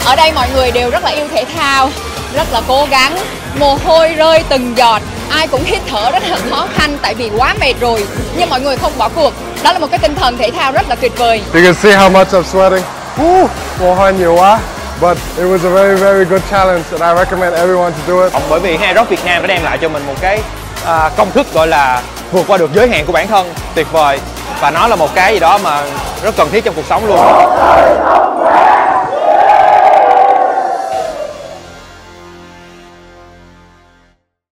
Ở đây mọi người đều rất là yêu thể thao, rất là cố gắng, mồ hôi rơi từng giọt, ai cũng hít thở rất là khó khăn tại vì quá mệt rồi, nhưng mọi người không bỏ cuộc. Đó là một cái tinh thần thể thao rất là tuyệt vời. You can see how much I'm sweating. Mồ hôi nhiều quá. But it was a very, very good challenge and I recommend everyone to do it. Bởi vì Aerox Việt Nam đã đem lại cho mình một cái công thức gọi là vượt qua được giới hạn của bản thân tuyệt vời, và nó là một cái gì đó mà rất cần thiết trong cuộc sống luôn.